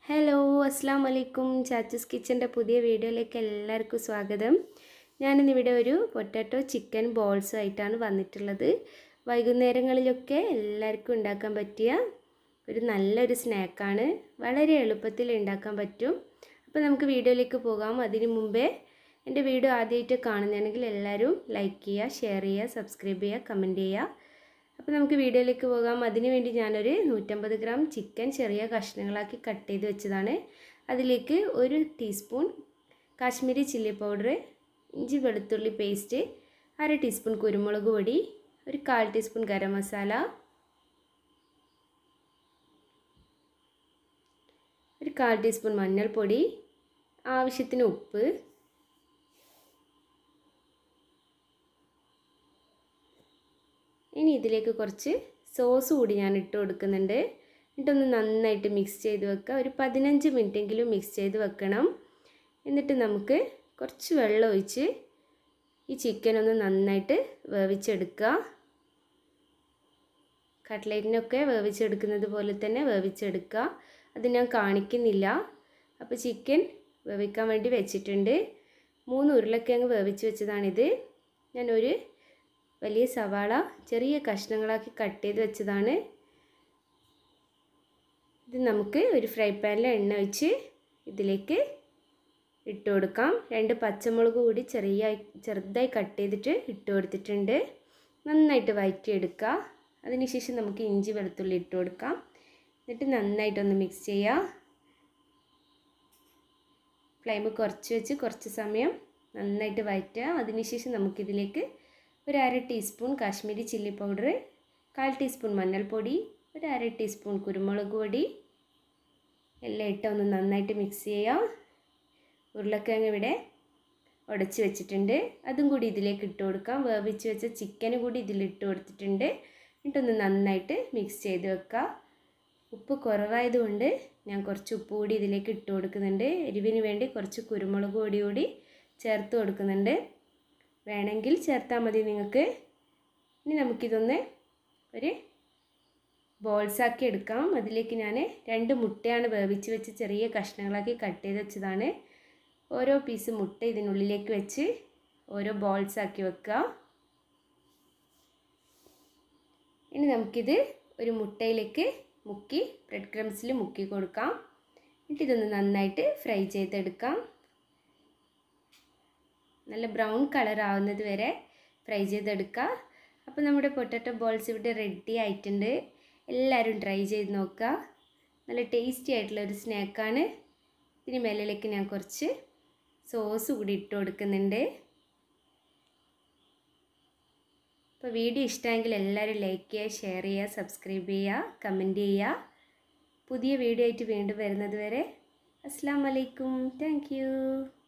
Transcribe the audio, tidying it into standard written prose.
Hello അസ്സാം വലൈക്കും. ചാച്ചൂസ് കിച്ചൻ്റെ പുതിയ വീഡിയോയിലേക്ക് എല്ലാവർക്കും സ്വാഗതം. ഞാനിന്നിവിടെ ഒരു പൊട്ടാറ്റോ ചിക്കൻ ബോൾസ് ആയിട്ടാണ് വന്നിട്ടുള്ളത്. വൈകുന്നേരങ്ങളിലൊക്കെ എല്ലാവർക്കും ഉണ്ടാക്കാൻ പറ്റിയ ഒരു നല്ലൊരു സ്നാക്കാണ്. വളരെ എളുപ്പത്തിൽ ഉണ്ടാക്കാൻ പറ്റും. അപ്പോൾ നമുക്ക് വീഡിയോയിലേക്ക് പോകാം. അതിനു മുമ്പേ എൻ്റെ വീഡിയോ ആദ്യമായിട്ട് കാണുന്നതാണെങ്കിൽ എല്ലാവരും ലൈക്ക് ചെയ്യുക, ഷെയർ ചെയ്യുക, സബ്സ്ക്രൈബ് ചെയ്യുക, കമൻറ്റ് ചെയ്യുക. അപ്പോൾ നമുക്ക് വീഡിയോയിലേക്ക് പോകാം. അതിനുവേണ്ടി ഞാനൊരു 150 ഗ്രാം ചിക്കൻ ചെറിയ കഷ്ണങ്ങളാക്കി കട്ട് ചെയ്ത് വെച്ചതാണ്. അതിലേക്ക് 1 ടീസ്പൂൺ കാശ്മീരി ചില്ലി പൗഡർ, ഇഞ്ചി വെളുത്തുള്ളി പേസ്റ്റ്, 1/2 ടീസ്പൂൺ കുരുമുളക് പൊടി, 1/4 ടീസ്പൂൺ ഗരം മസാല, 1/4 ടീസ്പൂൺ മഞ്ഞൾപ്പൊടി, ആവശ്യത്തിന് ഉപ്പ്, ഇനി ഇതിലേക്ക് കുറച്ച് സോസ് കൂടി ഞാൻ ഇട്ട് കൊടുക്കുന്നുണ്ട്. എന്നിട്ടൊന്ന് നന്നായിട്ട് മിക്സ് ചെയ്ത് വെക്കുക. ഒരു 15 മിനിറ്റെങ്കിലും മിക്സ് ചെയ്ത് വെക്കണം. എന്നിട്ട് നമുക്ക് കുറച്ച് വെള്ളം ഒഴിച്ച് ഈ ചിക്കൻ ഒന്ന് നന്നായിട്ട് വേവിച്ചെടുക്കുക. കട്ട്ലേറ്റിനൊക്കെ വേവിച്ചെടുക്കുന്നത് പോലെ തന്നെ വേവിച്ചെടുക്കുക. അത് ഞാൻ കാണിക്കുന്നില്ല. അപ്പോൾ ചിക്കൻ വേവിക്കാൻ വേണ്ടി വെച്ചിട്ടുണ്ട്. 3 ഉരുളക്കിഴങ്ങ് വേവിച്ച് വെച്ചതാണിത്. ഞാനൊരു വലിയ സവാള ചെറിയ കഷ്ണങ്ങളാക്കി കട്ട് ചെയ്ത് വെച്ചതാണ്. ഇത് നമുക്ക് ഒരു ഫ്രൈ പാനിൽ എണ്ണ ഒഴിച്ച് ഇതിലേക്ക് ഇട്ട് കൊടുക്കാം. 2 പച്ചമുളക് കൂടി ചെറുതായി കട്ട് ചെയ്തിട്ട് ഇട്ട് കൊടുത്തിട്ടുണ്ട്. നന്നായിട്ട് വഴറ്റിയെടുക്കുക. അതിനുശേഷം നമുക്ക് ഇഞ്ചി വെളുത്തുള്ളി ഇട്ട് കൊടുക്കാം. എന്നിട്ട് നന്നായിട്ടൊന്ന് മിക്സ് ചെയ്യുക. ഫ്ലെയിം കുറച്ച് വെച്ച് കുറച്ച് സമയം നന്നായിട്ട് വഴറ്റുക. അതിനുശേഷം നമുക്കിതിലേക്ക് 1/2 teaspoon Kashmiri chilli powder, 1/4 teaspoon മഞ്ഞൾപ്പൊടി, 1/2 ടീസ്പൂൺ കുരുമുളക് പൊടി എല്ലാം ഇട്ട് ഒന്ന് നന്നായിട്ട് മിക്സ് ചെയ്യുക. ഉരുളക്കിഴങ്ങ് ഇവിടെ ഉടച്ച് വെച്ചിട്ടുണ്ട്. അതും കൂടി ഇതിലേക്ക് ഇട്ട് കൊടുക്കാം. വേവിച്ച് വെച്ച ചിക്കൻ കൂടി ഇതിലിട്ട് കൊടുത്തിട്ടുണ്ട്. എന്നിട്ടൊന്ന് നന്നായിട്ട് മിക്സ് ചെയ്ത് വെക്കുക. ഉപ്പ് കുറവായതുകൊണ്ട് ഞാൻ കുറച്ച് ഉപ്പ് കൂടി ഇതിലേക്ക് ഇട്ട് കൊടുക്കുന്നുണ്ട്. എരിവിന് വേണ്ടി കുറച്ച് കുരുമുളക് പൊടി കൂടി ചേർത്ത് കൊടുക്കുന്നുണ്ട്. വേണമെങ്കിൽ ചേർത്താൽ മതി നിങ്ങൾക്ക്. ഇനി നമുക്കിതൊന്ന് ഒരു ബോൾസാക്കി എടുക്കാം. അതിലേക്ക് ഞാൻ 2 മുട്ടയാണ് വേവിച്ച് വെച്ച് ചെറിയ കഷ്ണങ്ങളാക്കി കട്ട് ചെയ്ത് വെച്ചതാണ്. ഓരോ പീസ് മുട്ട ഇതിനുള്ളിലേക്ക് വെച്ച് ഓരോ ബോൾസാക്കി വെക്കുക. ഇനി നമുക്കിത് ഒരു മുട്ടയിലേക്ക് മുക്കി ബ്രെഡ് ക്രംസിൽ മുക്കി കൊടുക്കാം. എന്നിട്ട് ഇതൊന്ന് നന്നായിട്ട് ഫ്രൈ ചെയ്തെടുക്കാം. നല്ല ബ്രൗൺ കളർ ആവുന്നത് വരെ ഫ്രൈ ചെയ്തെടുക്കുക. അപ്പോൾ നമ്മുടെ പൊട്ടാറ്റോ ബോൾസ് ഇവിടെ റെഡി ആയിട്ടുണ്ട്. എല്ലാവരും ട്രൈ ചെയ്ത് നോക്കുക. നല്ല ടേസ്റ്റി ആയിട്ടുള്ളൊരു സ്നാക്കാണ്. ഇതിന് മേലിലേക്ക് ഞാൻ കുറച്ച് സോസ് കൂടി ഇട്ട് കൊടുക്കുന്നുണ്ട്. അപ്പോൾ വീഡിയോ ഇഷ്ടമെങ്കിൽ എല്ലാവരും ലൈക്ക് ചെയ്യുക, ഷെയർ ചെയ്യുക, സബ്സ്ക്രൈബ് ചെയ്യുക, കമൻറ്റ് ചെയ്യുക. പുതിയ വീഡിയോ ആയിട്ട് വീണ്ടും വരുന്നത് വരെ അസ്സലാമു അലൈക്കും. Thank U.